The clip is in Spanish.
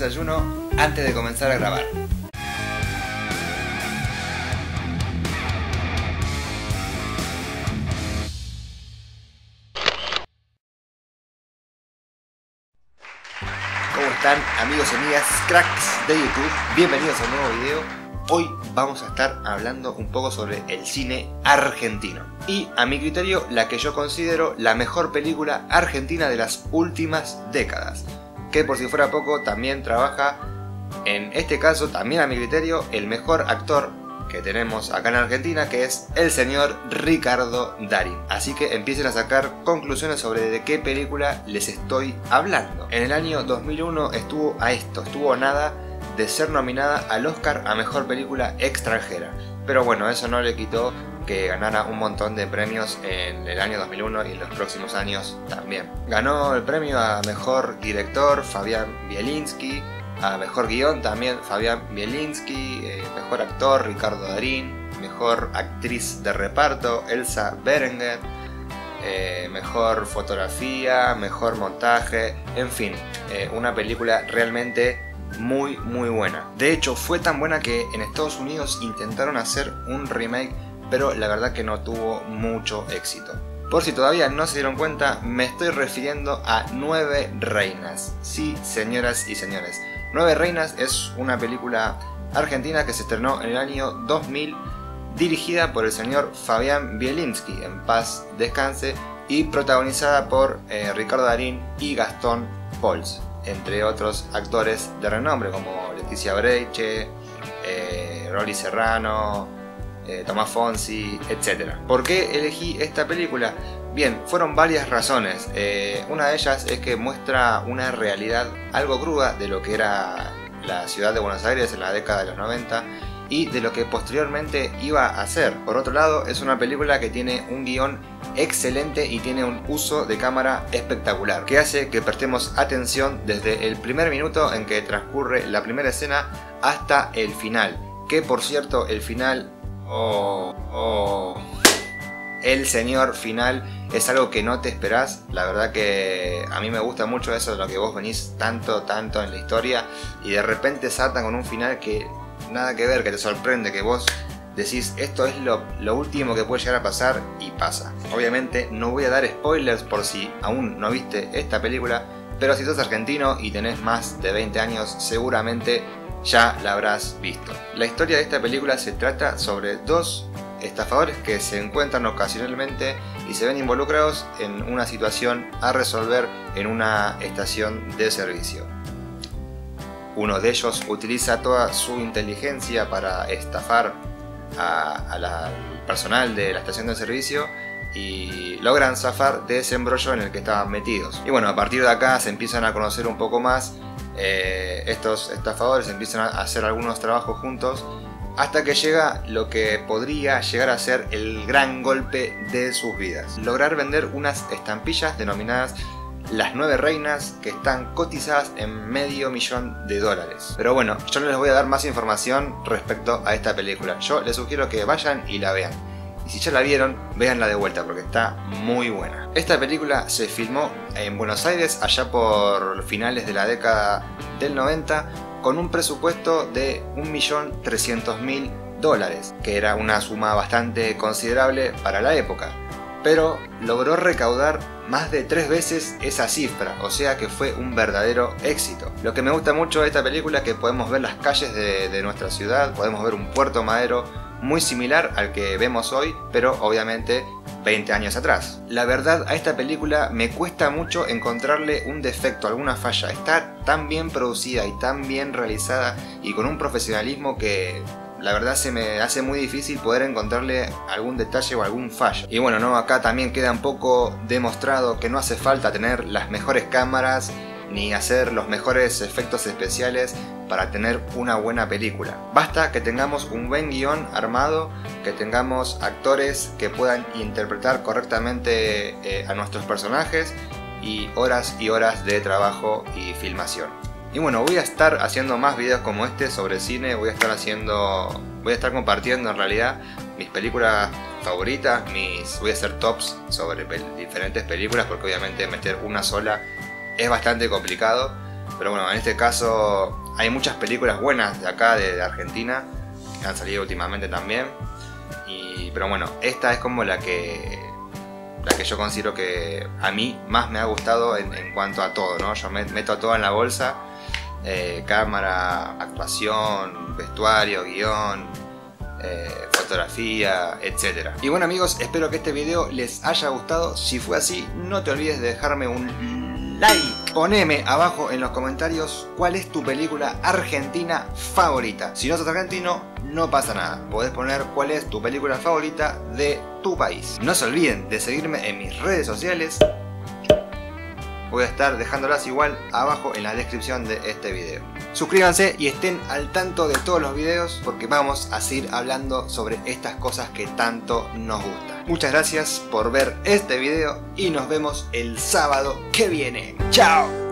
desayuno antes de comenzar a grabar. ¿Cómo están, amigos y amigas, cracks de YouTube? Bienvenidos a un nuevo video. Hoy vamos a estar hablando un poco sobre el cine argentino y, a mi criterio, la que yo considero la mejor película argentina de las últimas décadas, que por si fuera poco también trabaja, en este caso también a mi criterio, el mejor actor que tenemos acá en Argentina, que es el señor Ricardo Darín. Así que empiecen a sacar conclusiones sobre de qué película les estoy hablando. En el año 2001 estuvo a nada de ser nominada al Oscar a Mejor Película Extranjera. Pero bueno, eso no le quitó que ganara un montón de premios en el año 2001 y en los próximos años también. Ganó el premio a Mejor Director Fabián Bielinski, a Mejor Guión también Fabián Bielinski, Mejor Actor Ricardo Darín, Mejor Actriz de Reparto Elsa Berenguer, Mejor Fotografía, Mejor Montaje, en fin, una película realmente muy buena. De hecho, fue tan buena que en Estados Unidos intentaron hacer un remake, pero la verdad que no tuvo mucho éxito. Por si todavía no se dieron cuenta, me estoy refiriendo a Nueve Reinas. Sí, señoras y señores, Nueve Reinas es una película argentina que se estrenó en el año 2000, dirigida por el señor Fabián Bielinski, en paz descanse, y protagonizada por Ricardo Darín y Gastón Pauls, entre otros actores de renombre como Leticia Breiche, Rolly Serrano, Tomás Fonsi, etc. ¿Por qué elegí esta película? Bien, fueron varias razones. Una de ellas es que muestra una realidad algo cruda de lo que era la ciudad de Buenos Aires en la década de los 90 y de lo que posteriormente iba a ser. Por otro lado, es una película que tiene un guión excelente y tiene un uso de cámara espectacular, que hace que prestemos atención desde el primer minuto en que transcurre la primera escena hasta el final. Que por cierto, el final... el señor final es algo que no te esperás. La verdad que a mí me gusta mucho eso de lo que vos venís tanto en la historia y de repente saltan con un final que nada que ver, que te sorprende, que vos decís esto es lo último que puede llegar a pasar y pasa. Obviamente no voy a dar spoilers por si aún no viste esta película, pero si sos argentino y tenés más de 20 años seguramente ya la habrás visto. La historia de esta película se trata sobre dos estafadores que se encuentran ocasionalmente y se ven involucrados en una situación a resolver en una estación de servicio. Uno de ellos utiliza toda su inteligencia para estafar al personal de la estación de servicio y logran zafar de ese embrollo en el que estaban metidos. Y bueno, a partir de acá se empiezan a conocer un poco más. Estos estafadores empiezan a hacer algunos trabajos juntos hasta que llega lo que podría llegar a ser el gran golpe de sus vidas: lograr vender unas estampillas denominadas Las Nueve Reinas, que están cotizadas en $500,000. Pero bueno, yo no les voy a dar más información respecto a esta película. Yo les sugiero que vayan y la vean. Y si ya la vieron, véanla de vuelta porque está muy buena. Esta película se filmó en Buenos Aires allá por finales de la década del 90 con un presupuesto de $1.300.000, que era una suma bastante considerable para la época. Pero logró recaudar más de 3 veces esa cifra, o sea que fue un verdadero éxito. Lo que me gusta mucho de esta película es que podemos ver las calles de nuestra ciudad, podemos ver un Puerto Madero muy similar al que vemos hoy, pero obviamente 20 años atrás. La verdad, a esta película me cuesta mucho encontrarle un defecto, alguna falla. Está tan bien producida y tan bien realizada y con un profesionalismo que la verdad se me hace muy difícil poder encontrarle algún detalle o algún fallo. Y bueno, no, acá también queda un poco demostrado que no hace falta tener las mejores cámaras ni hacer los mejores efectos especiales para tener una buena película. Basta que tengamos un buen guión armado, que tengamos actores que puedan interpretar correctamente a nuestros personajes y horas de trabajo y filmación. Y bueno, voy a estar haciendo más videos como este sobre cine, voy a estar compartiendo en realidad mis películas favoritas, voy a hacer tops sobre diferentes películas porque obviamente meter una sola es bastante complicado. Pero bueno, en este caso hay muchas películas buenas de acá, de Argentina, que han salido últimamente también. Pero bueno, esta es como la que yo considero que a mí más me ha gustado en cuanto a todo, ¿no? Yo meto todo en la bolsa, cámara, actuación, vestuario, guión, fotografía, etc. Y bueno amigos, espero que este video les haya gustado. Si fue así, no te olvides de dejarme un like. Poneme abajo en los comentarios cuál es tu película argentina favorita. Si no sos argentino, no pasa nada. Podés poner cuál es tu película favorita de tu país. No se olviden de seguirme en mis redes sociales. Voy a estar dejándolas igual abajo en la descripción de este video. Suscríbanse y estén al tanto de todos los videos porque vamos a seguir hablando sobre estas cosas que tanto nos gustan. Muchas gracias por ver este video y nos vemos el sábado que viene. ¡Chao!